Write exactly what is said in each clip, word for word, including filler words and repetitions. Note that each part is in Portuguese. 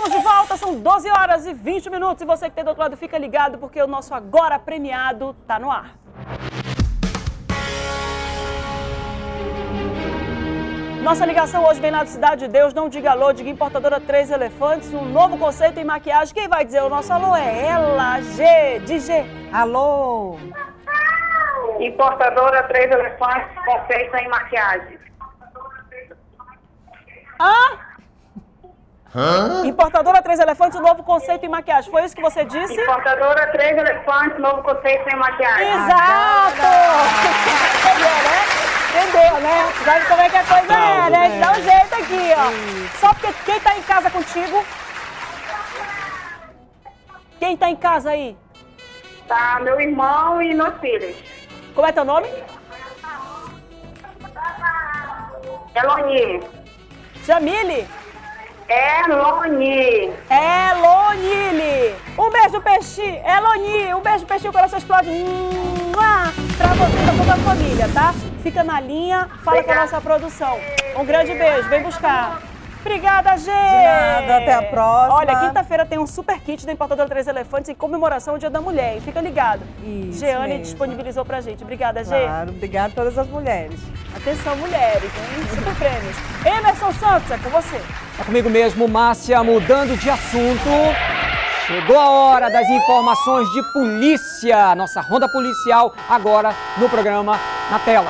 Estamos de volta, são doze horas e vinte minutos e você que tem do outro lado fica ligado porque o nosso Agora Premiado tá no ar. Nossa ligação hoje vem lá do Cidade de Deus, não diga alô, diga Importadora Três Elefantes, um novo conceito em maquiagem. Quem vai dizer o nosso alô é ela, G, de G. Alô. Importadora Três Elefantes, conceito em maquiagem. Hã? Hã? Importadora Três Elefantes, um novo conceito em maquiagem. Foi isso que você disse? Importadora Três Elefantes, novo conceito em maquiagem. Exato! Entendeu, né? Entendeu, né? Sabe como é que a coisa é, né? Dá um jeito aqui, ó. Só porque quem tá em casa contigo? Quem tá em casa aí? Tá meu irmão e meus filhos. Como é teu nome? Eloni. Jamile? Eloni. Elonile. Um beijo, peixe. Eloni. Um beijo, peixe. O coração explode. Mua! Pra você e pra toda a família, tá? Fica na linha, fala Obrigada. Com a nossa produção. Um grande beijo. Vem buscar. Obrigada, Gê! De nada, até a próxima. Olha, quinta-feira tem um super kit da Importadora Três Elefantes em comemoração ao Dia da Mulher. Fica ligado. Isso Jeane mesmo. disponibilizou pra gente. Obrigada, Gê. Claro, obrigada a todas as mulheres. Atenção, mulheres, hein? Super prêmios. Emerson Santos, é com você. É comigo mesmo, Márcia, mudando de assunto. Chegou a hora das informações de polícia. Nossa ronda policial agora no programa Na Tela.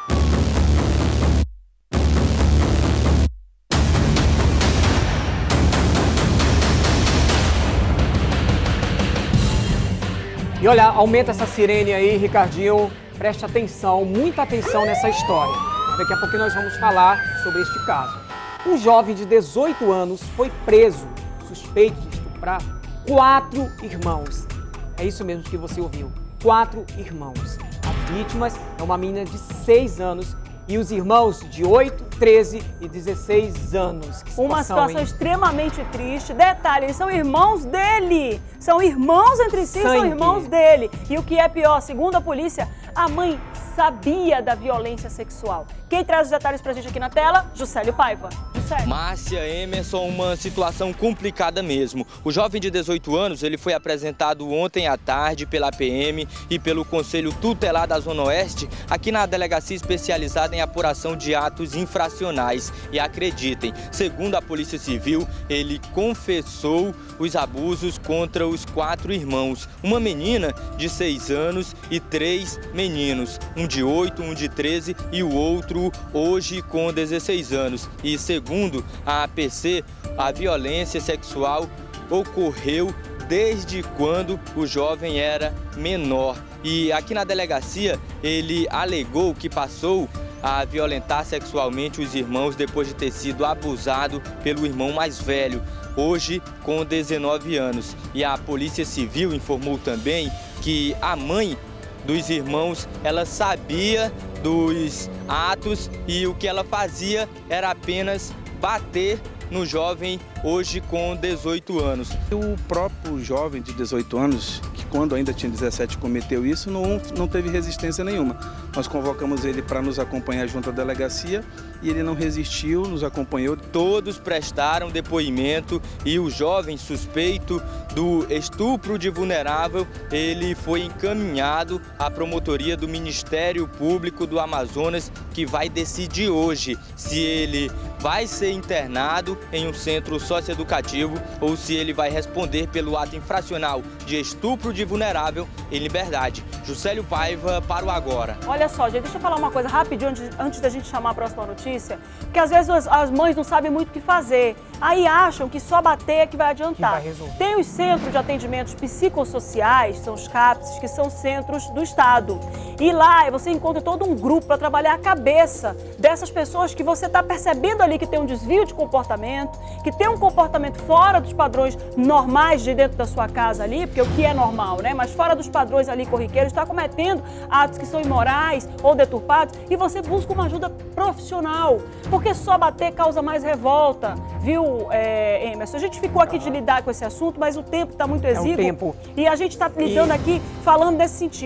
E olha, aumenta essa sirene aí, Ricardinho. Preste atenção, muita atenção nessa história. Daqui a pouco nós vamos falar sobre este caso. Um jovem de dezoito anos foi preso, suspeito de estuprar quatro irmãos. É isso mesmo que você ouviu, quatro irmãos. As vítimas é uma menina de seis anos e os irmãos de oito, treze e dezesseis anos. Que Uma situação, situação hein? extremamente triste. Detalhe, eles são irmãos dele. São irmãos entre si, Sangue. são irmãos dele. E o que é pior, segundo a polícia, a mãe sabia da violência sexual. Quem traz os detalhes pra gente aqui na tela? Juscelio Paiva. Juscelio. Márcia, Emerson, uma situação complicada mesmo. O jovem de dezoito anos, ele foi apresentado ontem à tarde pela P M e pelo Conselho Tutelar da Zona Oeste, aqui na delegacia especializada em apuração de atos infracionais. E acreditem, segundo a Polícia Civil, ele confessou os abusos contra os quatro irmãos. Uma menina de seis anos e três meninos. Um de oito, um de treze e o outro hoje com dezesseis anos. E segundo a A P C, a violência sexual ocorreu desde quando o jovem era menor. E aqui na delegacia ele alegou que passou a violentar sexualmente os irmãos depois de ter sido abusado pelo irmão mais velho, hoje com dezenove anos. E a Polícia Civil informou também que a mãe dos irmãos, ela sabia dos atos e o que ela fazia era apenas bater no jovem hoje com dezoito anos. O próprio jovem de dezoito anos, que quando ainda tinha dezessete cometeu isso, não, não teve resistência nenhuma. Nós convocamos ele para nos acompanhar junto à delegacia e ele não resistiu, nos acompanhou. Todos prestaram depoimento e o jovem suspeito do estupro de vulnerável, ele foi encaminhado à promotoria do Ministério Público do Amazonas, que vai decidir hoje se ele vai ser internado em um centro socioeducativo ou se ele vai responder pelo ato infracional de estupro de vulnerável em liberdade. Juscelio Paiva para o Agora. Olha só, gente, deixa eu falar uma coisa rapidinho antes, antes da gente chamar a próxima notícia, porque às vezes as, as mães não sabem muito o que fazer, aí acham que só bater é que vai adiantar. Que vai Tem os centros de atendimentos psicossociais, são os CAPS, que são centros do Estado. E lá você encontra todo um grupo para trabalhar a cabeça dessas pessoas que você está percebendo ali que tem um desvio de comportamento, que tem um comportamento fora dos padrões normais de dentro da sua casa ali, porque o que é normal, né? Mas fora dos padrões ali corriqueiros, está cometendo atos que são imorais ou deturpados e você busca uma ajuda profissional, porque só bater causa mais revolta, viu, é, Emerson? A gente ficou aqui de lidar com esse assunto, mas o tempo está muito exíguo é um tempo. e a gente está lidando e... aqui falando nesse sentido.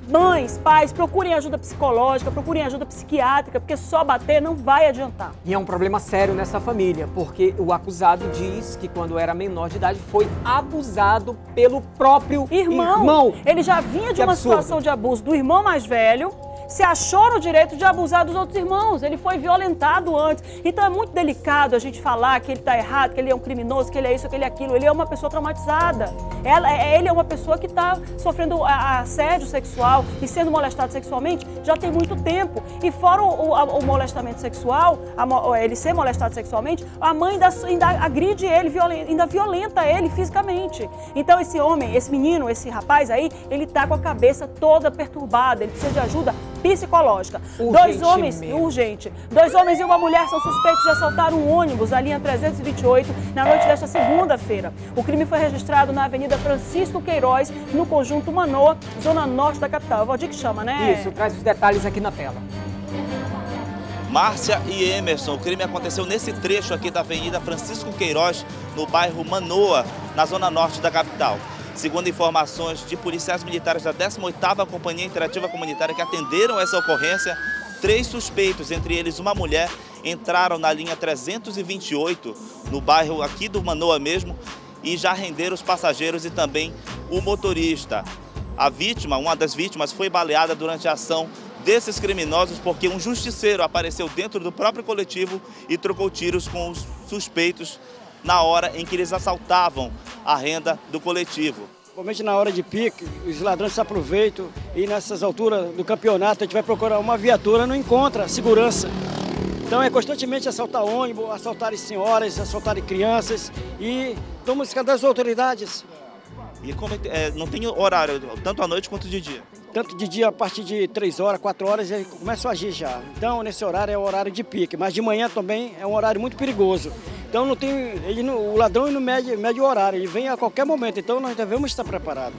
Mães, pais, procurem ajuda psicológica, procurem ajuda psiquiátrica, porque só bater não vai adiantar. E é um problema sério nessa família, porque o acusado diz que quando era menor de idade foi abusado pelo próprio irmão. Irmão, ele já vinha de Que uma absurdo. situação de abuso do irmão mais velho, se achou no direito de abusar dos outros irmãos. Ele foi violentado antes. Então é muito delicado a gente falar que ele está errado, que ele é um criminoso, que ele é isso, que ele é aquilo. Ele é uma pessoa traumatizada. Ela, ele é uma pessoa que está sofrendo assédio sexual e sendo molestado sexualmente já tem muito tempo. E fora o, o, o molestamento sexual, a, ele ser molestado sexualmente, a mãe ainda, ainda agride ele, violenta, ainda violenta ele fisicamente. Então esse homem, esse menino, esse rapaz aí, ele está com a cabeça toda perturbada. Ele precisa de ajuda psicológica. Dois homens, urgente, dois homens e uma mulher são suspeitos de assaltar um ônibus, a linha trezentos e vinte e oito, na noite desta segunda-feira. O crime foi registrado na Avenida Francisco Queiroz, no conjunto Manoa, zona norte da capital. Eu vou dizer que chama, né? Isso, traz os detalhes aqui na tela. Márcia e Emerson, o crime aconteceu nesse trecho aqui da Avenida Francisco Queiroz, no bairro Manoa, na zona norte da capital. Segundo informações de policiais militares da décima oitava Companhia Interativa Comunitária que atenderam essa ocorrência, três suspeitos, entre eles uma mulher, entraram na linha trezentos e vinte e oito, no bairro aqui do Manoa mesmo, e já renderam os passageiros e também o motorista. A vítima, uma das vítimas, foi baleada durante a ação desses criminosos porque um justiceiro apareceu dentro do próprio coletivo e trocou tiros com os suspeitos na hora em que eles assaltavam a renda do coletivo. Principalmente na hora de pique, os ladrões se aproveitam e nessas alturas do campeonato a gente vai procurar uma viatura, não encontra segurança. Então é constantemente assaltar ônibus, assaltar senhoras, assaltar crianças e tomamos cada das autoridades. E como é, não tem horário, tanto à noite quanto de dia? Tanto de dia, a partir de três horas, quatro horas, eles começam a agir já. Então, nesse horário é o horário de pique, mas de manhã também é um horário muito perigoso. Então, não tem, ele não, o ladrão não mede, mede o horário, ele vem a qualquer momento, então nós devemos estar preparados.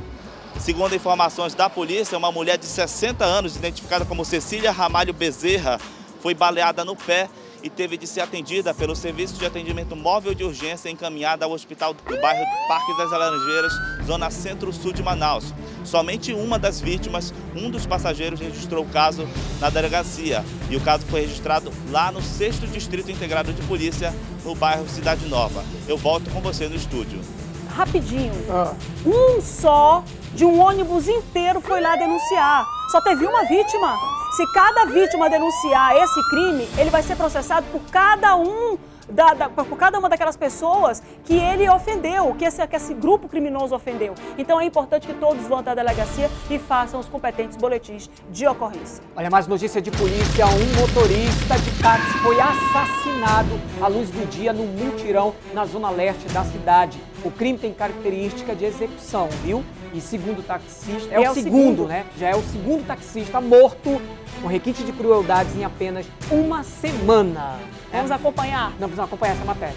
Segundo informações da polícia, uma mulher de sessenta anos, identificada como Cecília Ramalho Bezerra, foi baleada no pé e teve de ser atendida pelo Serviço de Atendimento Móvel de Urgência encaminhada ao hospital do bairro Parque das Laranjeiras, zona centro-sul de Manaus. Somente uma das vítimas, um dos passageiros, registrou o caso na delegacia. E o caso foi registrado lá no sexto Distrito Integrado de Polícia, no bairro Cidade Nova. Eu volto com você no estúdio. Rapidinho, ah. um só de um ônibus inteiro foi lá denunciar. Só teve uma vítima. Se cada vítima denunciar esse crime, ele vai ser processado por cada um, da, da, por cada uma daquelas pessoas que ele ofendeu, que esse, que esse grupo criminoso ofendeu. Então é importante que todos vão até a delegacia e façam os competentes boletins de ocorrência. Olha, mais notícia de polícia, um motorista de táxi foi assassinado à luz do dia no mutirão na zona leste da cidade. O crime tem característica de execução, viu? E segundo o taxista, é, é o, segundo, segundo, né? Já é o segundo taxista morto com requinte de crueldades em apenas uma semana. Vamos é? acompanhar? Não, vamos acompanhar essa matéria.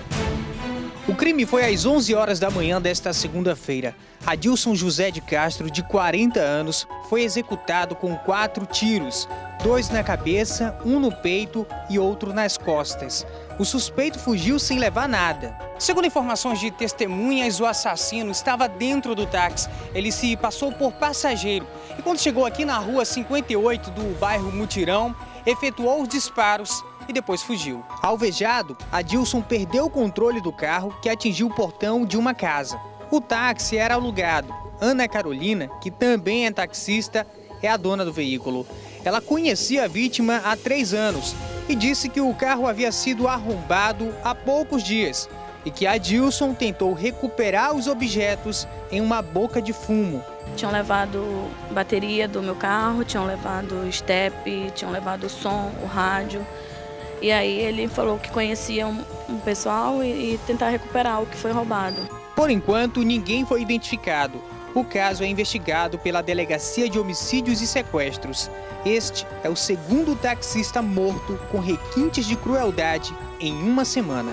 O crime foi às onze horas da manhã desta segunda-feira. Adilson José de Castro, de quarenta anos, foi executado com quatro tiros, dois na cabeça, um no peito e outro nas costas. O suspeito fugiu sem levar nada. Segundo informações de testemunhas, o assassino estava dentro do táxi. Ele se passou por passageiro e quando chegou aqui na rua cinquenta e oito do bairro Mutirão, efetuou os disparos e depois fugiu. Alvejado, Adilson perdeu o controle do carro que atingiu o portão de uma casa. O táxi era alugado. Ana Carolina, que também é taxista, é a dona do veículo. Ela conhecia a vítima há três anos e disse que o carro havia sido arrombado há poucos dias e que Adilson tentou recuperar os objetos em uma boca de fumo. Tinham levado bateria do meu carro, tinham levado o estepe, tinham levado o som, o rádio. E aí ele falou que conhecia um, um pessoal e, e tentar recuperar o que foi roubado. Por enquanto, ninguém foi identificado. O caso é investigado pela Delegacia de Homicídios e Sequestros. Este é o segundo taxista morto com requintes de crueldade em uma semana.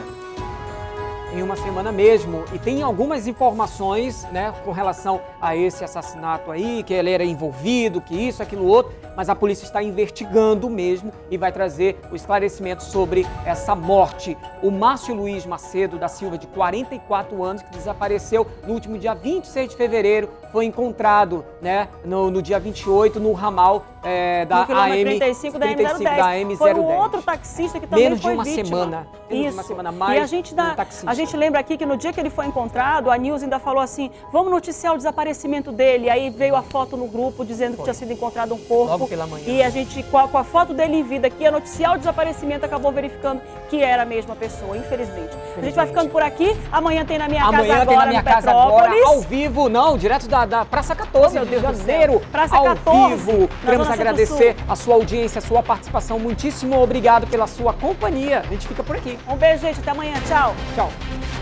Em uma semana mesmo. E tem algumas informações, né, com relação a esse assassinato aí, que ele era envolvido, que isso, aquilo outro. mas a polícia está investigando mesmo e vai trazer o esclarecimento sobre essa morte. O Márcio Luiz Macedo da Silva, de quarenta e quatro anos, que desapareceu no último dia vinte e seis de fevereiro, foi encontrado, né, no, no dia vinte e oito no ramal é, da A M trinta e cinco da A M zero dez. Foi um outro taxista que também menos foi de uma vítima. semana. Menos Isso. de uma semana mais. E a gente, dá, um a gente lembra aqui que no dia que ele foi encontrado, a Nilza ainda falou assim, vamos noticiar o desaparecimento dele. Aí veio a foto no grupo dizendo foi. que tinha sido encontrado um corpo. Logo pela manhã. E a gente, com a, com a foto dele em vida, que ia noticiar o desaparecimento, acabou verificando que era a mesma pessoa, infelizmente. infelizmente. A gente vai ficando por aqui. Amanhã tem na minha Amanhã casa agora, tem na minha no casa Petrópolis. agora, ao vivo, não, direto da, da Praça quatorze, oh, de janeiro, Praça ao quatorze, vivo. Queremos agradecer a sua audiência, a sua participação. Muitíssimo obrigado pela sua companhia. A gente fica por aqui. Um beijo, gente. Até amanhã. Tchau. Tchau.